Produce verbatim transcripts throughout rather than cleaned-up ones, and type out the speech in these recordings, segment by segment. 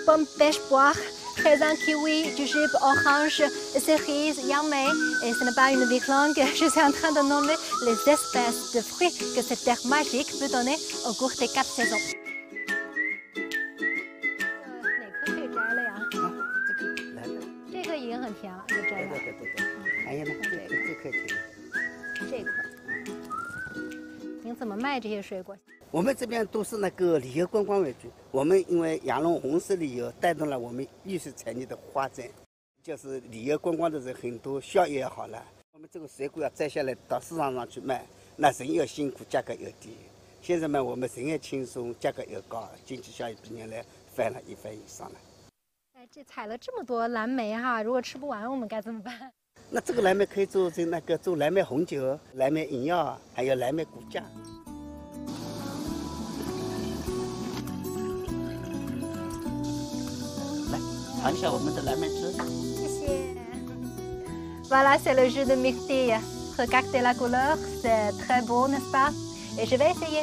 pommes pêche poire, raisin kiwi, jujube, orange, cerise, yamé. Et ce n'est pas une big langue, je suis en train de nommer les espèces de fruits que cette terre magique peut donner au cours des quatre saisons. 哪颗可以摘了呀？ 啊，这个来的。 这个已经很甜了，就摘了。 对对对对。还有呢，这颗这颗甜。 这颗。您怎么卖这些水果？ 我们这边都是那个旅游观光为主。我们因为阳龙红色旅游带动了我们艺术产业的发展，就是旅游观光的人很多，效益也好了。我们这个水果要摘下来到市场上去卖，那人又辛苦，价格又低。现在嘛，我们人也轻松，价格又高，经济效益比原来翻了一番以上了。 哎，这采了这么多蓝莓哈，如果吃不完，我们该怎么办？ 那这个蓝莓可以做成那个做蓝莓红酒、蓝莓饮料，还有蓝莓果酱。 尝一下我们的蓝莓汁。 谢谢。Voilà, c'est le jus de myrtille. Regardez la couleur, c'est très beau, n'est-ce pas? Et je vais essayer.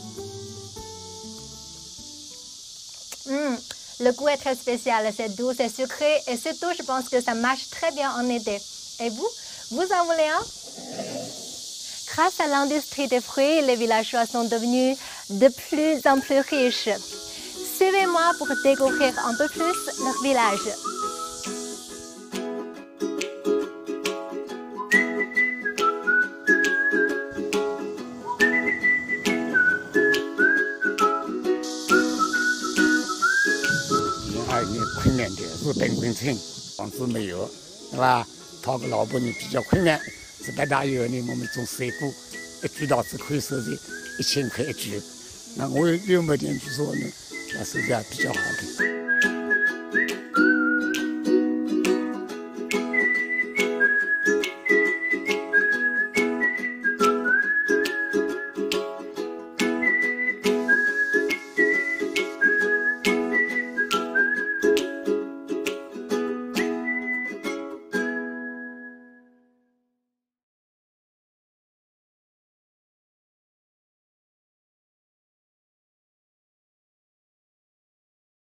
Mmh, le goût est très spécial, c'est doux, c'est sucré et surtout, je pense que ça marche très bien en été. Et vous, vous en voulez un? Grâce à l'industrie des fruits, les villageois sont devenus de plus en plus riches. Suivez-moi pour découvrir un peu plus leur village. 二年困难的日本工程，房子没有，是吧？讨个老婆呢比较困难。这个大以后呢，我们种水果，一举稻子可以收入一千块一举。那我有没点去做呢？那收入还比较好的。